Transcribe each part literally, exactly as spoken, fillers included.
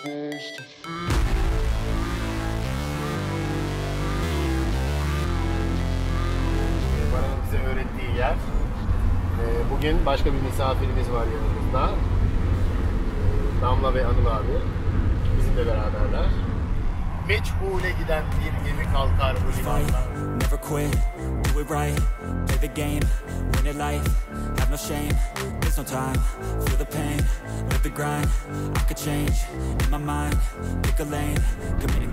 Baran'ın bize öğrettiği yer. Bugün başka bir misafirimiz var yanımızda. Damla ve Anıl abi bizimle beraberler. Meçhule giden bir gemi kalkar bu limandan. Never quit, do it right, play the game, win it life, have no shame, there's no time, feel the pain, live the grind, I could change, in my mind, pick a lane, committing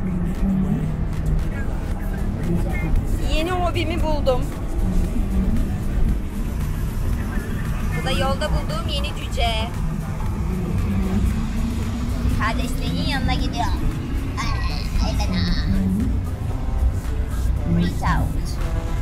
Yeni hobimi buldum. Bu da yolda bulduğum yeni cüce. Kardeşlerinin yanına gidiyor. Elena. Reach out.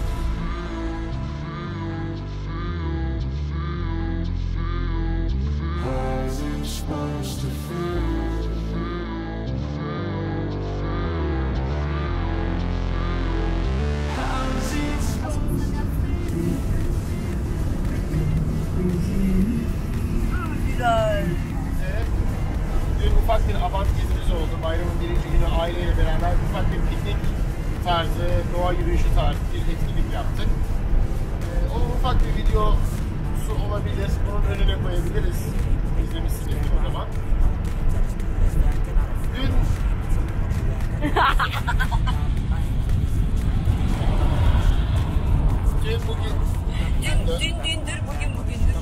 Dün ufak bir Abant gezimiz oldu. Bayramın birinci günü aileyle beraber ufak bir piknik tarzı, doğa yürüyüşü tarzı bir etkinlik yaptık. Ee, onun ufak bir videosu olabilir. Onun önüne koyabiliriz. İzlemişsinizdir o zaman. Dün Dün bugün Dün, dün dündür, bugün bugündür.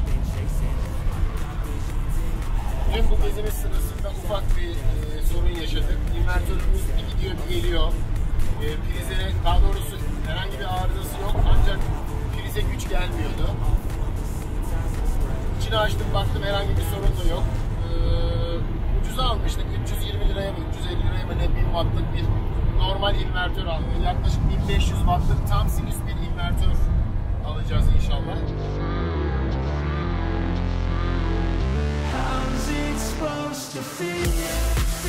Dün bu gezimiz sırasında ufak bir e, sorun yaşadık. İnvertörümüz bir gidiyor bir geliyor. E, prize, daha doğrusu herhangi bir arızası yok ancak prize güç gelmiyordu. İçini açtım baktım herhangi bir sorun da yok. E, ucuza almıştık. üç yüz yirmi liraya mı üç yüz elli liraya mı ne bin wattlık bir normal invertör aldık. Yaklaşık bin beş yüz wattlık tam sinüs bir invertör alacağız inşallah. supposed to feel.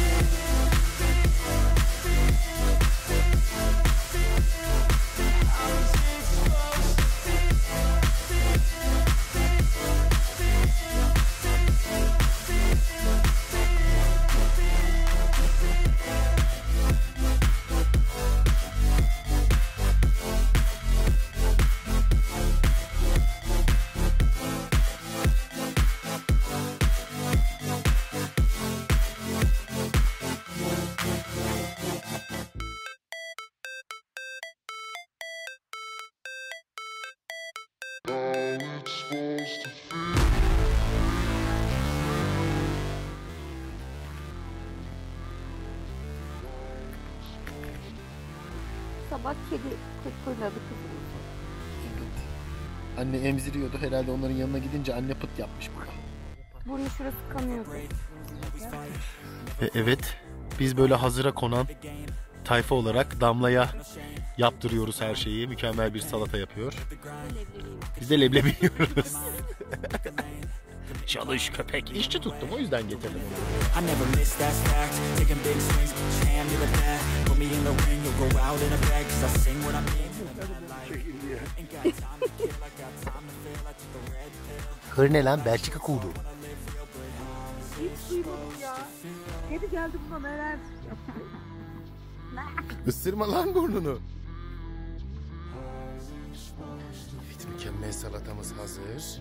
Sabah kedi kırkırladı kızımızı. Anne emziriyordu. Herhalde onların yanına gidince anne pıt yapmış burada. Burnu şurası kanıyordu. Ve evet, biz böyle hazıra konan tayfa olarak Damla'ya yaptırıyoruz her şeyi. Mükemmel bir salata yapıyor. Biz de leblebi yiyoruz. Çalış köpek. İşçi tuttum, o yüzden getirdim onu. Hır ne lan? Belçika kuğdu. Hiç duymadım ya. Kedi geldi buna neler yaptı. Isırma lan burnunu. Evet, mükemmel salatamız hazır.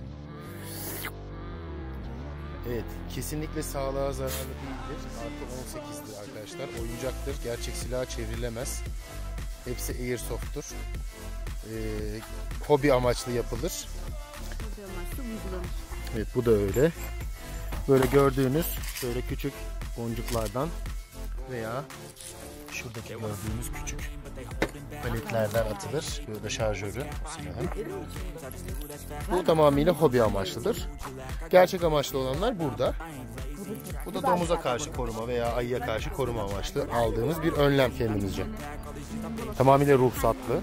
Evet, kesinlikle sağlığa zararlı değildir. Artı on sekizdir arkadaşlar. Oyuncaktır. Gerçek silaha çevrilemez. Hepsi airsoft'tur. Ee, hobi amaçlı yapılır. Hobi amaçlı uygulanır. Evet, bu da öyle. Böyle gördüğünüz şöyle küçük boncuklardan veya şuradaki gördüğünüz küçük paletlerden atılır. Böyle şarjörü silahın. Bu tamamıyla hobi amaçlıdır. Gerçek amaçlı olanlar burada. Bu da domuza karşı koruma veya ayıya karşı koruma amaçlı aldığımız bir önlem kendimizce. Tamamıyla ruhsatlı.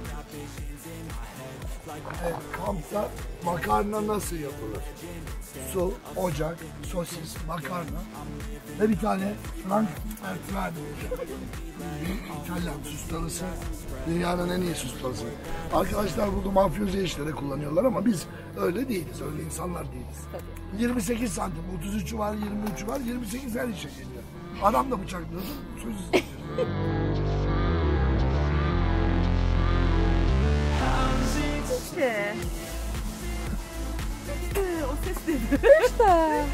Evet, kampta makarna nasıl yapılır? Su, ocak, sosis, makarna ve bir tane Frankfurter İtalyan sustalısı. Dünyanın en iyi sustalısı. Arkadaşlar bunu mafyozi işlere kullanıyorlar ama biz öyle değiliz, öyle insanlar değiliz. yirmi sekiz santim, otuz üçü var, yirmi üçü var, yirmi sekiz her işe geliyor. Adam da bıçaklıyorsun, sosis. İşte. İşte o ses dedi. İşte.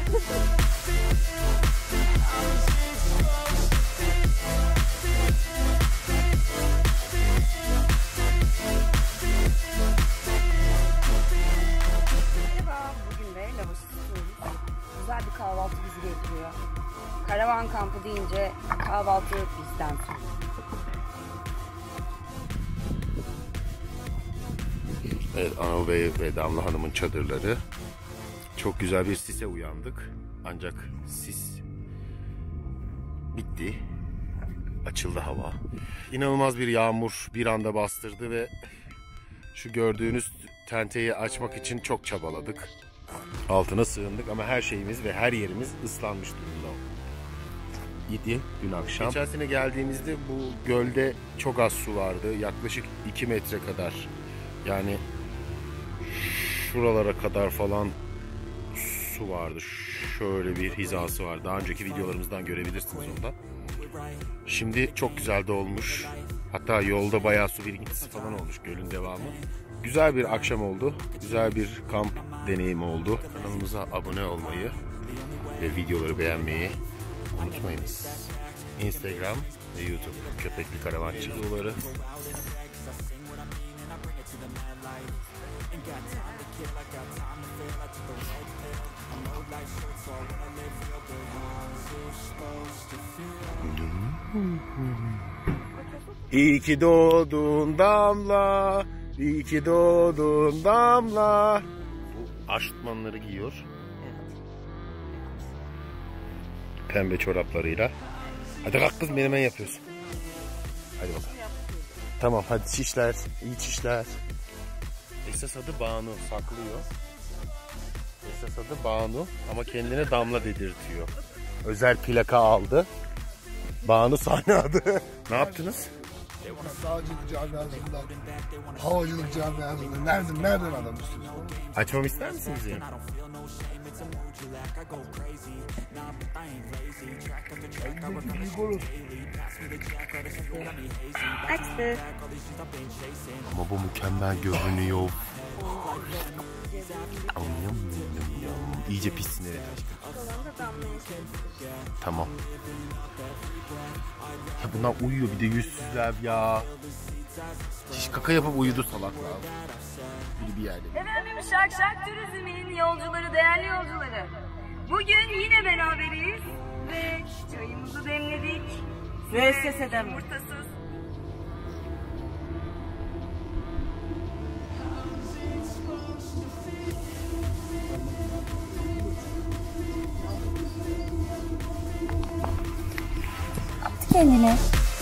Merhaba, bugün de Lavası'dayız. Güzel bir kahvaltı bizi bekliyor. Karavan kampı deyince kahvaltı bizden sonra. Evet, Anıl Bey ve Damla Hanım'ın çadırları. Çok güzel bir sise uyandık. Ancak sis bitti. Açıldı hava. İnanılmaz bir yağmur bir anda bastırdı ve şu gördüğünüz tenteyi açmak için çok çabaladık. Altına sığındık ama her şeyimiz ve her yerimiz ıslanmış durumda idi dün akşam. Geçen sene geldiğimizde bu gölde çok az su vardı. Yaklaşık iki metre kadar. Yani şuralara kadar falan su vardı. Şöyle bir hizası var. Daha önceki videolarımızdan görebilirsiniz onda. Şimdi çok güzel de olmuş. Hatta yolda bayağı su birikintisi falan olmuş gölün devamı. Güzel bir akşam oldu. Güzel bir kamp deneyimi oldu. Kanalımıza abone olmayı ve videoları beğenmeyi unutmayınız. Instagram ve YouTube Köpekli Karavançı videoları. İyi ki doğdun Damla, iyi ki doğdun Damla. Bu aşıtmanları giyiyor. Pembe çoraplarıyla. Hadi kalk kız, menemen yapıyorsun. Hadi bakalım. Tamam hadi çişler, iyi çişler. Esas adı Banu, saklıyor. Esas adı Banu ama kendine Damla dedirtiyor. Özel plaka aldı. Banu sahne adı. Ne yaptınız? Dağcılık camiasından, havacılık camiasından. Nereden, nereden adam istiyorsun? Açmamı ister misiniz ya? Açtı. Ama bu mükemmel görünüyor. İyice pissin evet. Tamam. Ya bunlar uyuyor bir de yüzsüzler ya. Şiş kaka yapıp uyudu salaklar. Biri bir yerde. Efendim Şark Şark Turizm'in yolcuları, değerli yolcuları. Bugün yine beraberiz ve çayımızı demledik. Müesseseden mi? Yumurtasız. Kendine.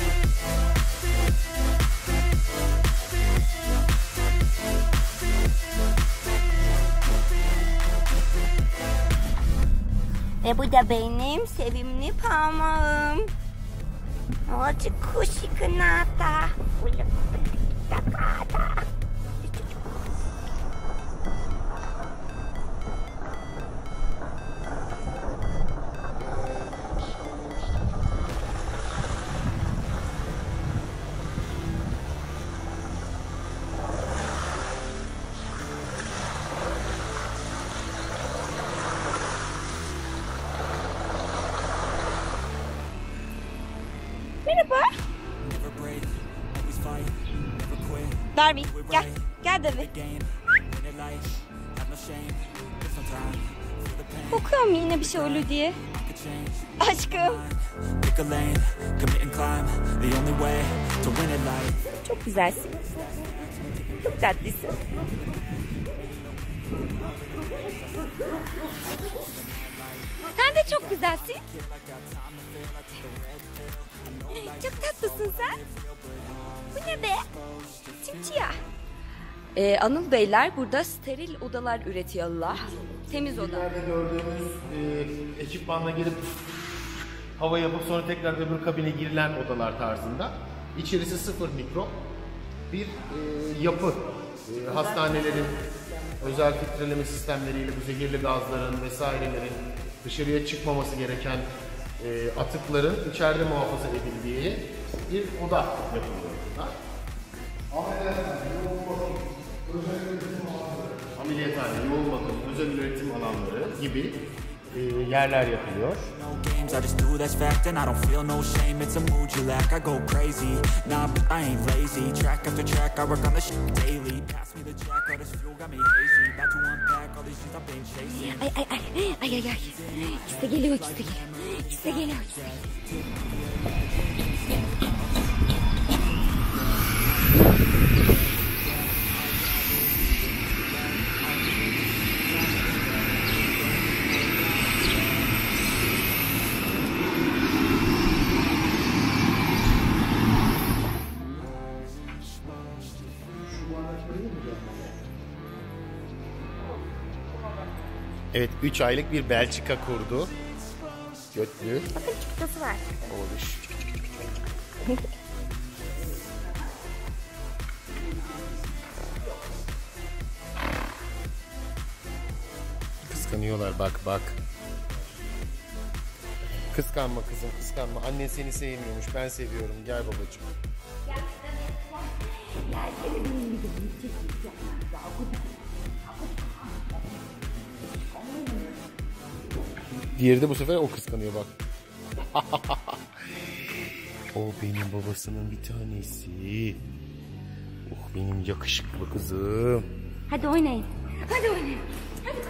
Ve bu da benim sevimli parmağım. Acı kuşu kınata. Merhaba. Darby gel. Gel Darby. Kokuyor mu yine bir şey ölü diye? Aşkım. Çok güzelsin. Çok tatlısın. Sen de çok güzelsin. Çok tatlısın sen. Bu ne be? Simsiyah. Ee, Anıl Beyler burada steril odalar üretiyorlar. Temiz oda. Nerede gördüğümüz e, ekipmanla girip hava yapıp sonra tekrar öbür kabine girilen odalar tarzında. İçerisi sıfır mikrop bir e, yapı. E, hastanelerin özel filtreleme sistemleriyle bu zehirli gazların vesairelerin dışarıya çıkmaması gereken e, atıkların içeride muhafaza edildiği bir oda yapılıyor burada. Ameliyathane, yoğun bakım, özel üretim alanları gibi e, yerler yapılıyor. Games, I just do that's fact and I don't feel no shame. It's a mood you lack. I go crazy. Nah, but I ain't lazy. Track after track, I work on the shit daily. Pass me the jack, all this fuel got me hazy. About to unpack all these things I've been chasing. Ay ay ay ay ay ay. İkisi geliyor, ikisi geliyor. İkisi geliyor, ikisi geliyor. Evet, üç aylık bir Belçika kurdu. Götlü. Bakın çıktısı var. Oğluş. Kıskanıyorlar, bak bak. Kıskanma kızım, kıskanma. Annen seni sevmiyormuş, ben seviyorum. Gel babacığım. Diğeri de bu sefer o kıskanıyor bak. O benim babasının bir tanesi. Oh benim yakışıklı kızım. Hadi oynayın. Hadi oynayın. Hadi